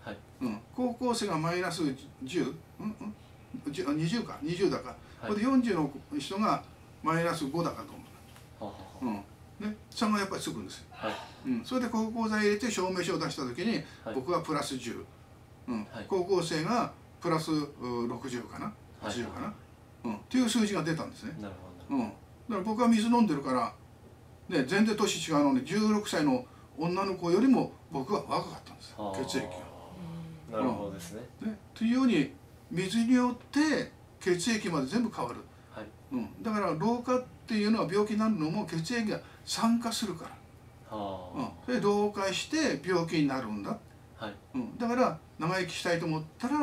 はい、うん、高校生がマイナスじゅう、うんうん、にじゅうかにじゅうだか、はい、これでよんじゅうの人がマイナスごだかと思う、うんね、差がやっぱりつくんですよ、はい、うん、それで芳香剤入れて証明書を出した時に、はい、僕はプラスじゅう、うん、はい、高校生がプラスろくじゅうかなはちじゅうかな、はい、うん、っていう数字が出たんですね。なるほど、うん、だから僕は水飲んでるから、ね、全然年違うのにじゅうろくさいの女の子よりも僕は若かったんですよ、血液が。なるほどですね。 うん、ね、というように水によって血液まで全部変わる、はい、うん、だから老化っていうのは病気になるのも血液が酸化するから、はあ、うん、それで老化して病気になるんだ、はい、うん、だから長生きしたいと思ったら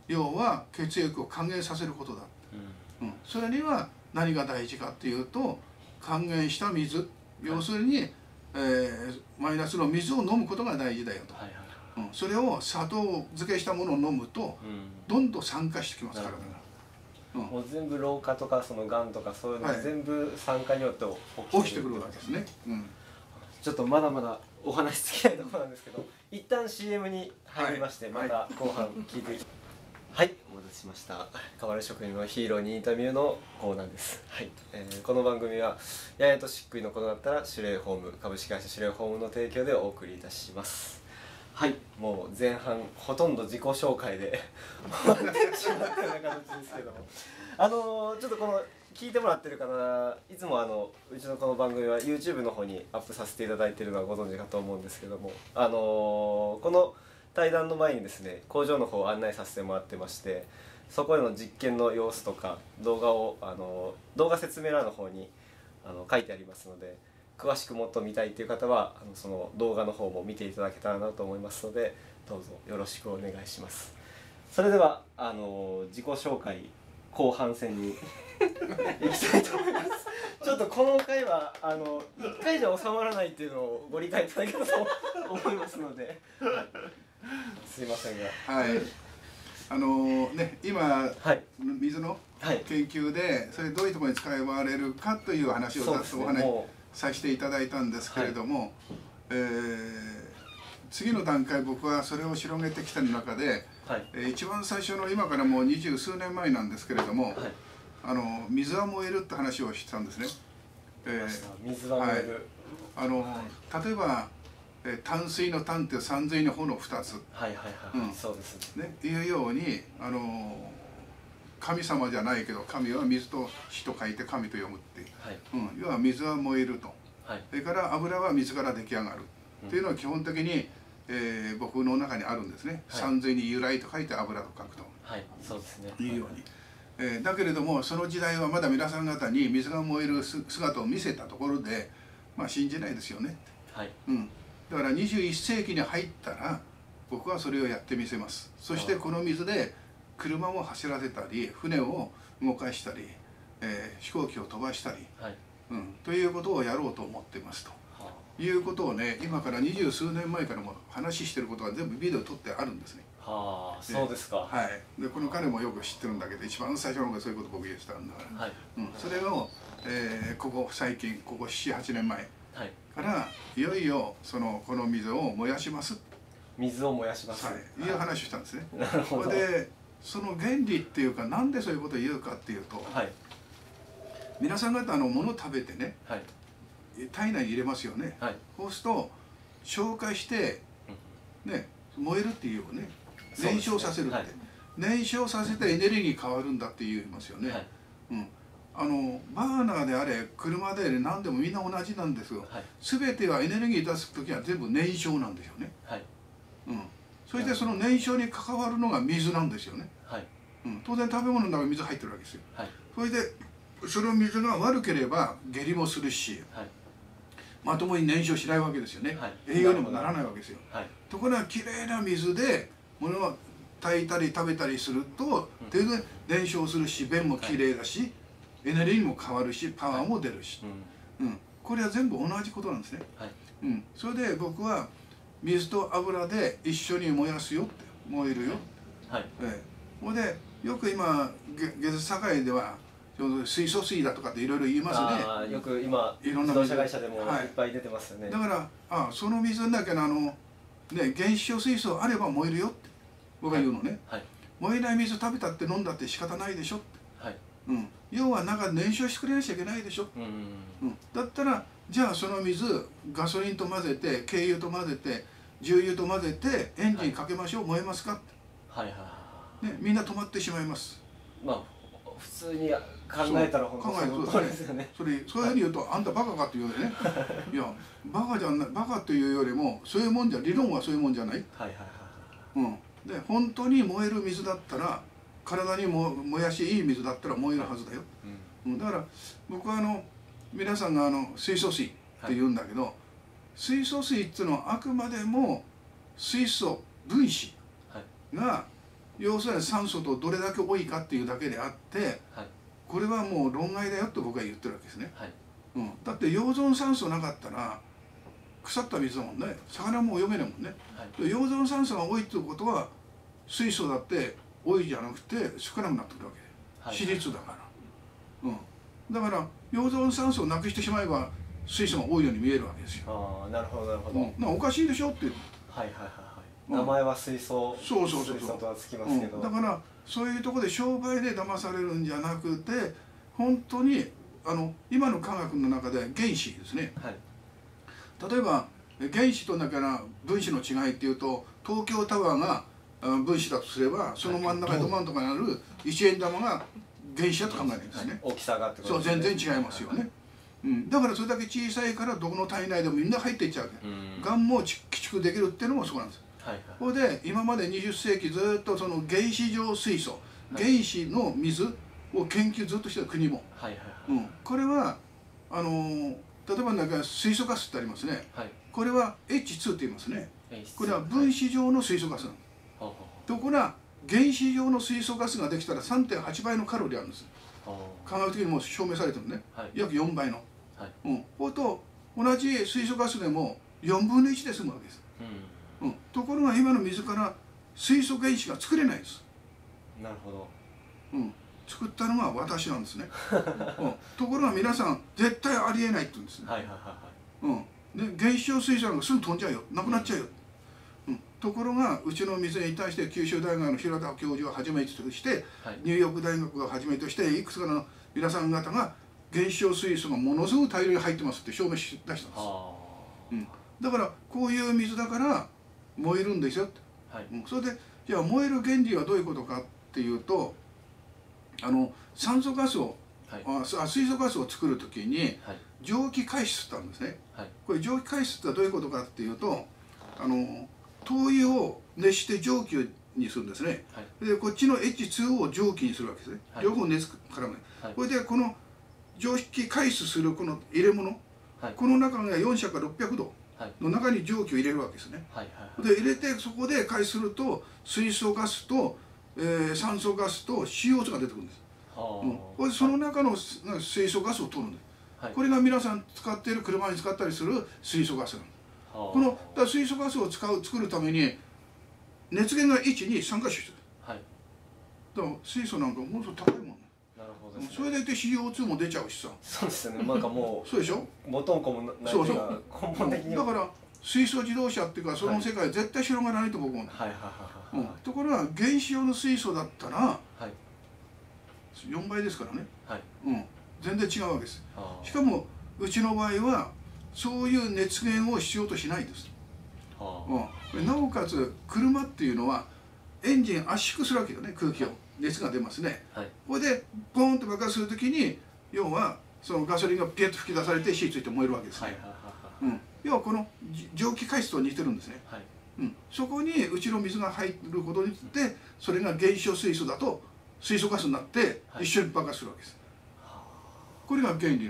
要は血液を還元させることだ、うん、それには何が大事かっていうと還元した水、要するに、えー、マイナスの水を飲むことが大事だよと、はいはい、うん、それを砂糖漬けしたものを飲むと、うん、どんどん酸化してきますからね。 うん、もう全部老化とかそのがんとかそういうの全部酸化によって起きてくるわけですね。うん、 ちょっとまだまだお話尽きないところなんですけど、一旦 シーエム に入りまして、はい、また後半聞いていきます。はい、お待たせしました。瓦職人のヒーローにインタビューのコーナーです。はい、えー、この番組はややとしっくりのことだったらシュレイホーム株式会社シュレイホームの提供でお送りいたします。はい、もう前半ほとんど自己紹介で終わってしまったような形ですけども、あのー、ちょっとこの聞いてもらってる方、いつもあのうちのこの番組は YouTube の方にアップさせていただいているのはご存知かと思うんですけども、あのー、この対談の前にですね、工場の方を案内させてもらってまして、そこへの実験の様子とか動画をあの動画説明欄の方にあの書いてありますので、詳しくもっと見たいという方はあのその動画の方も見ていただけたらなと思いますので、どうぞよろしくお願いします。それではあの自己紹介後半戦に行きたいと思います。ちょっとこの回はあのいっかいじゃ収まらないっていうのをご理解いただけたと思いますので、はい、すいませんが、 はい、あのね、今、はい、水の研究でそれどういうところに使われるかという話をざっとお話しさせていただいたんですけれども、はい、えー、次の段階僕はそれを広げてきた中で、はい、えー、一番最初の今からもう二十数年前なんですけれども、はい、あの水は燃えるって話をしてたんですね。 えー、水は燃える、 はい、あの、はい、例えば淡水の淡って山水の方のふたつ、 はいはいはい、うん、そうですね、いうようにあの神様じゃないけど神は水と火と書いて神と読むっていう、はい、うん、要は水は燃えると、はい、それから油は水から出来上がる、うん、っていうのは基本的に、えー、僕の中にあるんですね、はい、山水に由来と書いて油と書くと、 はい、そうですね、 いうように、えー、だけれどもその時代はまだ皆さん方に水が燃える姿を見せたところで、まあ信じないですよね、はい、うん、だからにじゅういっせいきに入ったら僕はそれをやってみせます。そしてこの水で車を走らせたり船を動かしたり、えー、飛行機を飛ばしたり、はい、うん、ということをやろうと思ってますと、はあ、いうことをね、今から二十数年前からも話してることが全部ビデオ撮ってあるんですね。 はあ、そうですか。 はい。でこの彼もよく知ってるんだけど、一番最初の方がそういうこと僕言ってたんだから、はい、うん、それを、えー、ここ最近ここななはちねんまえからいよいよそのこの水を燃やします。 水を燃やします。 はい、いう話をしたんですね。なるほど。でその原理っていうか、なんでそういうことを言うかっていうと、はい、皆さん方のものを食べてね、はい、体内に入れますよね。はい、そうすると消化してね、燃えるっていうよね、燃焼させるって、はい、燃焼させてエネルギーに変わるんだって言いますよね。はい、うん。あのバーナーであれ車であれ何でもみんな同じなんですよ。はい、全てはエネルギー出す時は全部燃焼なんですよね。はい、うん、そしてその燃焼に関わるのが水なんですよね。はい、うん、当然食べ物の中に水入ってるわけですよ。はい、それでその水が悪ければ下痢もするし、はい、まともに燃焼しないわけですよね。はい、栄養にもならないわけですよ。はい、ところがきれいな水で物を炊いたり食べたりすると全然燃焼するし、便もきれいだし、はい、エネルギーも変わるし、パワーも出るし、はい、うん、これは全部同じことなんですね。はい、うん、それで僕は水と油で一緒に燃やすよって、燃えるよ。はい、えー、ほいでよく今下水社会では水素水だとかっていろいろ言いますね。 あ、よく今いろんな自動車会社でもいっぱい出てますよね。はい、だからあその水だけのあのね、原子小水素あれば燃えるよって僕が言うのね。はい、燃えない水食べたって飲んだって仕方ないでしょって。はい、うん、要は中燃焼してくれなきゃいけないでしょ。うん、うん、だったらじゃあその水ガソリンと混ぜて軽油と混ぜて重油と混ぜてエンジンかけましょう、はい、燃えますかって。はいはいはい、ね、みんな止まってしまいます。 まあ普通に考えたら本当にそうですよね。 それそういうふうに言うと、はい、あんたバカかって言うよね。いやバカじゃないバカというよりもそういうもんじゃ理論はそういうもんじゃない。はいはいはい。うん。で本当に燃える水だったら体にも燃やしいい水だったら燃えるはずだよ。うん、だから僕はあの皆さんがあの水素水って言うんだけど、はい、水素水っていうのはあくまでも水素分子が要するに酸素とどれだけ多いかっていうだけであって、 はい、 これはもう論外だよと僕は言ってるわけですね、 はい、 うん、だって溶存酸素なかったら腐った水だもんね、魚も泳げないもんね、はい、溶存酸素が多いってことは水素だって多いじゃなくて少なくなってくるわけ、はい、比率だから、うん、だから溶存酸素をなくしてしまえば水素が多いように見えるわけですよ。 ああ、なるほどなるほど、 うん、なおかしいでしょって。はいはいはいはい、名前は水素、 そうそうそう水素とはつきますけど、 うん、だからそういうところで商売で騙されるんじゃなくて、本当にあの今の科学の中で原子ですね、はい、例えば原子とだから分子の違いっていうと、東京タワーが分子だとすれば、その真ん中にど真ん中にある一円玉が原子だと考えるんですね、はい、 大きさがってことですね。そう、全然違いますよね、うん、だからそれだけ小さいからどこの体内でもみんな入っていっちゃうわけ、がんも鬼畜できるっていうのもそうなんです。これで今までにじゅっせいきずっとその原子状水素、はい、原子の水を研究ずっとしてる国も、うん、これはあのー、例えばなんか水素ガスってありますね、はい、これは エイチツー って言いますね。これは分子状の水素ガスなんです、はい、ところが原子状の水素ガスができたら さんてんはちばいのカロリーあるんです。科学的にも証明されてるね、はい、約よんばいの、はい、うん、これと同じ水素ガスでもよんぶんのいちで済むわけです、うんうん、ところが今の水から水素原子が作れないです。 なるほど、 うん、作ったのが私なんですね、うん、ところが皆さん絶対ありえないって言うんですね。はいはいはいはい、うん、で原子状水素なんかすぐ飛んじゃうよ、なくなっちゃうよ、うん、ところがうちの水に対して九州大学の平田教授をはじめとして、はい、ニューヨーク大学をはじめとしていくつかの皆さん方が原子状水素がものすごく大量に入ってますって証明し出したんです、うん、だからこういう水だから燃えるんですよって、はい、うん、それでじゃあ燃える原理はどういうことかっていうと、あの酸素ガスを、はい、あ水素ガスを作る時に、はい、蒸気解質ってあるんですね、はい、これ蒸気解質ってどういうことかっていうと、あの灯油を熱して蒸気にするんですね、はい、でこっちの エイチツーオー を蒸気にするわけですね、はい、両方熱からもね、はい、これでこの蒸気解質するこの入れ物、はい、この中がよんしゃからろっぴゃくどの中に蒸気を入れるわけですね、はいはいはい、で入れてそこで解すると水素ガスと、えー、酸素ガスと シーオーツー が出てくるんです、はあ、うん、これその中の水素ガスを取るんです、はい、これが皆さん使っている車に使ったりする水素ガスなんです。このだから水素ガスを使う作るために熱源がいちにさんかしょ必要、はい、だから水素なんかものすごく高いもんね。なるほどですね、それでいて シーオーツー も出ちゃうしさ。 そうですよね、なんかもうそうでしょ、 元も子もないというか根本的にだから水素自動車っていうかその世界絶対広がらないと僕は思う、はいはいはいはい、うん、ところが原子用の水素だったら、はい、よんばいですからね、はい、うん、全然違うわけです。しかもうちの場合はそういう熱源を必要としないです、うん、なおかつ車っていうのはエンジン圧縮するわけよね、空気を、熱が出ますね、はい、これでボーンと爆発するときに要はそのガソリンがピュッと吹き出されて火ついて燃えるわけですね、うん、要はこの蒸気解質と似てるんですね、はい、うん、そこにうちの水が入ることによってそれが原子状水素だと水素ガスになって一緒に爆発するわけです、はい、これが原理なんです、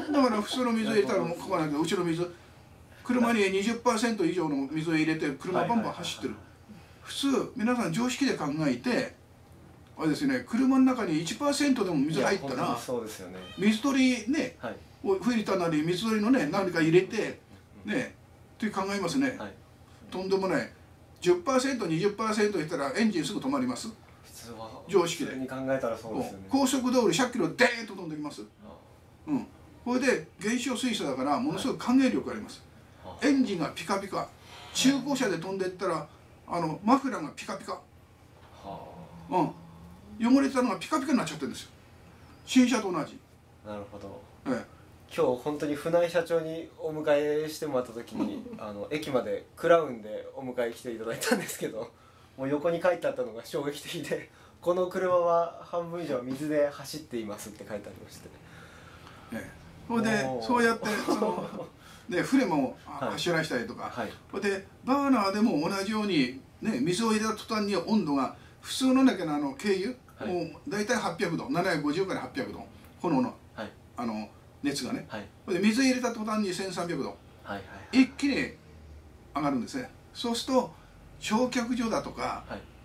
うん、だから普通の水を入れたらもうここなんだけど、うちの水車に にじゅっパーセント 以上の水を入れて車バンバン走ってる。普通皆さん常識で考えてあれですね、車の中に いちパーセント でも水入ったら水取りね、はい、フィルターなり水取りのね何か入れてねって考えますね、はい、とんでもない じゅっパーセント、にじゅっパーセント いったらエンジンすぐ止まります。 普通は常識で普通に考えたらそうですよね。 高速道路ひゃっキロデーンと飛んできます、うん、これで原子状水素だからものすごく還元力があります、はい、エンジンがピカピカ、中古車で飛んでいったらあのマフラーがピカピカ、はあ、うん、汚れてたのがピカピカになっちゃってるんですよ、新車と同じ。 なるほど、 ええ、 今日本当に船井社長にお迎えしてもらった時にあの駅までクラウンでお迎え来ていただいたんですけど、もう横に書いてあったのが衝撃的で、この車は半分以上水で走っていますって書いてありまして、 ええ、それでそうやってそので船も走らしたりとか、はい、はい、でバーナーでも同じように、ね、水を入れた途端に温度が普通の中のあの軽油、はい、もう大体はっぴゃくど、ななひゃくごじゅうからはっぴゃくど炎の、はい、あの熱がね、はい、で水入れた途端にせんさんびゃくど、はいはい、一気に上がるんですね。そうすると焼却所だとか、はい、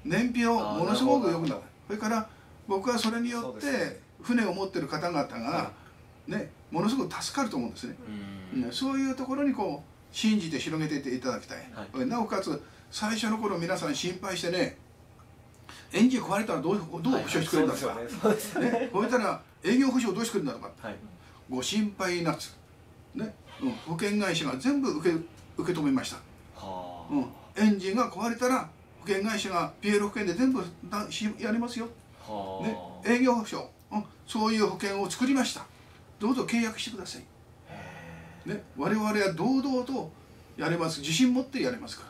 燃費をものすごく良くなる。それから僕はそれによって船を持ってる方々がね、ものすごく助かると思うんですね。うん、そういうところにこう信じて広げていっていただきたい。はい、なおかつ最初の頃皆さん心配してね、エンジン壊れたらどうどう保証してくれるんだとか、ね、こういったら営業保証どうしてくれるんだとか、はい、ご心配なつ、ね、うん、保険会社が全部受け受け止めました。はあ、うん、エンジンが壊れたら保険会社が ピーエル 保険で全部だしやりますよ。はあ、ね、営業保証、うん、そういう保険を作りました。どうぞ契約してください。ね、我々は堂々とやれます。自信持ってやれますから。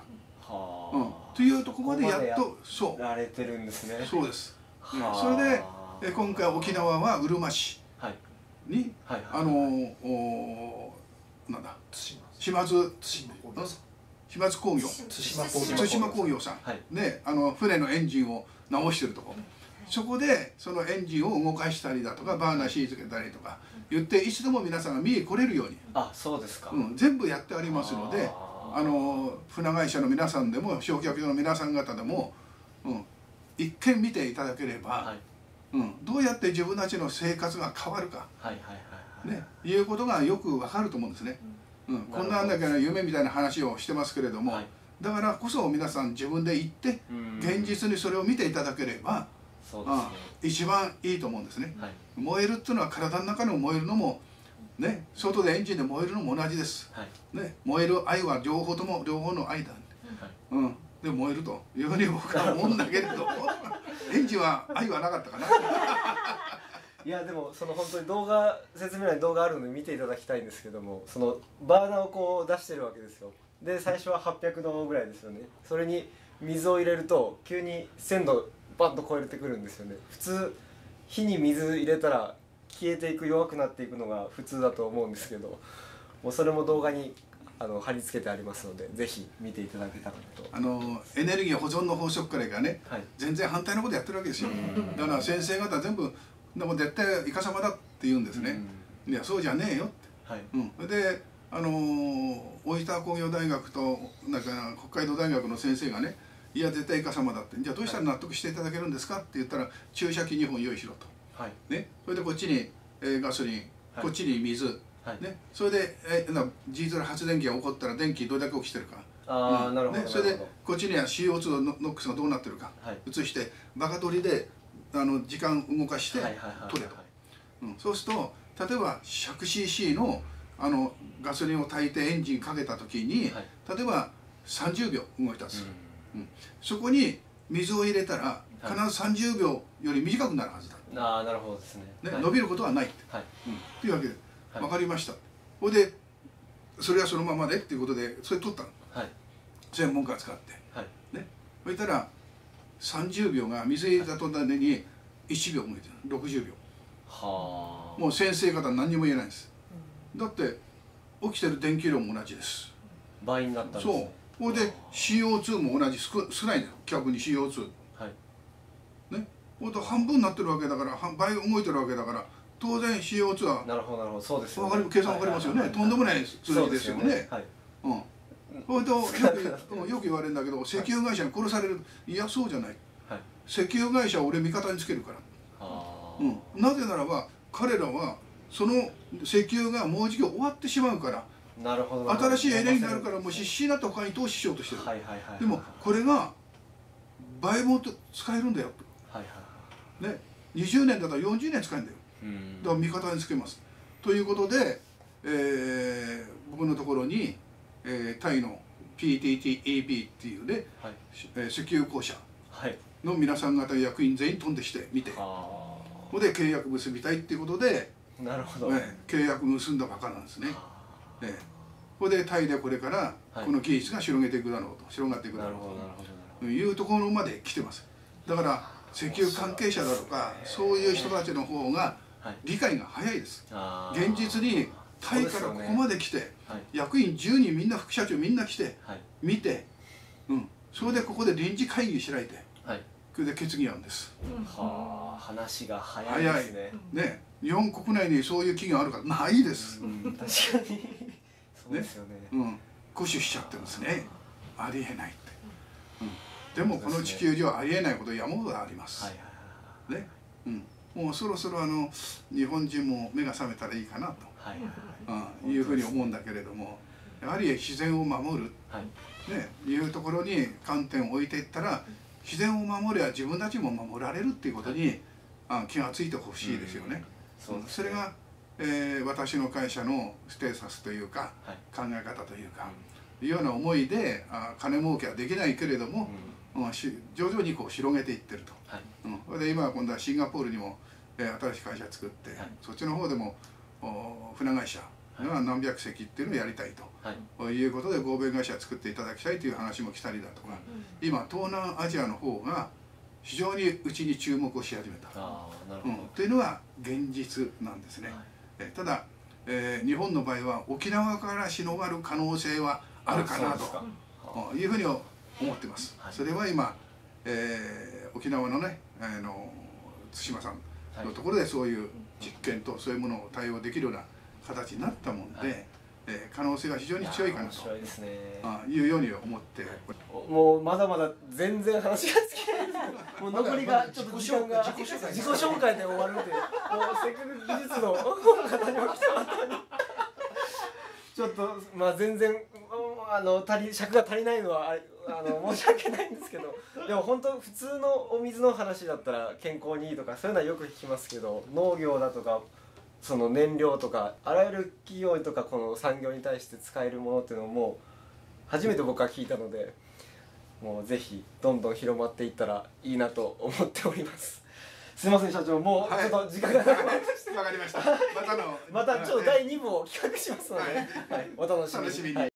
はあ、うん、というところまでやっとそうやられてるんですね。 そうです。ね、それでえ今回沖縄はうるま市に、はい、あのおなんだ島津島津工業対馬工業さん、はい、ね、あの船のエンジンを直してるところ、そこでそのエンジンを動かしたりだとかバーナー火つけたりとか言っていつでも皆さんが見に来れるように、 あ、そうですか、 うん、全部やってありますので、あの船会社の皆さんでも焼却所の皆さん方でも、うん、一見見ていただければ、はい、うん、どうやって自分たちの生活が変わるか、ね、いうことがよくわかると思うんですね。うん、こんなんだけの夢みたいな話をしてますけれども、はい、だからこそ皆さん自分で行って現実にそれを見ていただければ、そうですね、一番いいと思うんですね。はい、燃えるっていうのは体の中の燃えるのもね、外でエンジンで燃えるのも同じです。はい、ね、燃える愛は両方とも両方の愛だ。はい、うん、で燃えるというふうに僕は思うんだけれどエンジンは愛はなかったかな。 いやでもその本当に動画説明欄に動画あるので見ていただきたいんですけども、そのバーナーをこう出してるわけですよ。で最初ははっぴゃくどぐらいですよね。それに水を入れると急にせんどバッと超えてくるんですよね。普通火に水入れたら消えていく、弱くなっていくのが普通だと思うんですけど、もうそれも動画にあの貼り付けてありますので、ぜひ見ていただけたらと。 あのエネルギー保存の法則からがね、はい、全然反対のことやってるわけですよ。だから先生方全部でも絶対イカサマだって言うんですね。いやそうじゃねえよって。はい、うん、であのー、大分工業大学となんか北海道大学の先生がね、いや絶対イカサマだって、じゃあどうしたら納得していただけるんですかって言ったら、注射器にほん用意しろと、はい、ね、それでこっちに、えー、ガソリン、はい、こっちに水、はい、ね、それで、えー、なディーゼル発電機が起こったら電気どれだけ起きてるか、あ、うん、なるほど、ね、それでこっちには シーオーツー のノックスがどうなってるか、はい、移してバカ取りであの時間動かして取れと。そうすると例えば ひゃくシーシー の, あのガソリンを炊いてエンジンかけた時に、はい、例えばさんじゅうびょう動いたんです、うんうん、そこに水を入れたら必ずさんじゅうびょうより短くなるはずだ。 ああ、なるほどですね。 ね、はい、伸びることはないって、はい、うん、というわけで、はい、分かりました。それでそれはそのままでっていうことでそれ取ったの、はい、専門家使って、はい、ね、そしたらさんじゅうびょうが水入れた途端にいちびょう動いてる、ろくじゅうびょう。はあ、もう先生方何にも言えないんです、うん、だって起きてる電気量も同じです。 倍になったんですね。 そう、それで シーオーツー も同じ、少少ないんだよ、逆に シーオーツー、はい、ね、ほんと半分になってるわけだから、倍動いてるわけだから、当然 シーオーツー はなるほどなるほど、そうですよね、計算わかりますよね、とんでもない数字ですよね。はい、うん、それとよくよく言われるんだけど、石油会社に殺される、いやそうじゃない、はい、石油会社は俺味方につけるから、うん、なぜならば彼らはその石油がもうじき終わってしまうから、なるほど、新しいエネルギーになるからもう必死になって他に投資しようとしてる。でもこれが倍も使えるんだよと、はいはい、ね、にじゅうねんだったらよんじゅうねん使えるんだよ、うん、だから味方につけますということで、えー、僕のところに、えー、タイの ピーティーティーイービー っていうね、はい、えー、石油公社の皆さん方役員全員飛んできて見て、ここで契約結びたいっていうことで、なるほど、ね、契約結んだばかなんですね。でここでタイでこれからこの技術が広げていくだろうと、広がっていくだろうというところまで来てます。だから石油関係者だとかそういう人たちの方が理解が早いです。現実にタイからここまで来て、役員じゅうにんみんな副社長みんな来て見て、うん、それでここで臨時会議開いて、それで決議案です。 はあ、話が早いですね。 ね、日本国内にそういう企業あるかないです。 うん、確かにそうですよね。 うん、固守しちゃってるんですね。ありえないって。 でもこの地球上ありえないこと山ほどあります。 はいはいはい、 ね、うん、もうそろそろあの日本人も目が覚めたらいいかなと、はいはい、うん、いうふうに思うんだけれども、やはり自然を守る、はい、ね、いうところに観点を置いていったら、自然を守れば自分たちも守られるっていうことに、はい、あ気がついてほしいですよね。うん、そうですね。それが、えー、私の会社のステータスというか、はい、考え方というか、いうような思いで、あ金儲けはできないけれども、うん、し徐々にこう広げていってると。はい、うん、で今は今度はシンガポールにも、えー、新しい会社作って、はい、そっちの方でも船会社が何百隻っていうのをやりたいと、はい、いうことで合弁会社を作っていただきたいという話も来たりだとか、うん、今東南アジアの方が非常にうちに注目をし始めたというのが現実なんですね。はい、えただ、えー、日本の場合は沖縄からしのがる可能性はあるかなというふうに思ってます。はい、それは今、えー、沖縄のね、あの対馬さんのところでそういう実験とそういうものを対応できるような形になったもんで、はい、えー、可能性が非常に強いかなというように思って、はい、 もうまだまだ全然話が尽きないですけど、もう残りがちょっと時間が自己紹介で終わるんで、もうせっかく技術の方にも来た後にちょっとまあ全然あの足り尺が足りないのはあの申し訳ないんですけど、でも本当普通のお水の話だったら健康にいいとかそういうのはよく聞きますけど、農業だとかその燃料とかあらゆる企業とかこの産業に対して使えるものっていうのをもう初めて僕は聞いたので、もうぜひどんどん広まっていったらいいなと思っております。すみません社長、もうちょっと時間がなくなりました。 わかりました。またのまたちょっとだいに部を企画しますので、はいはい、お楽しみに。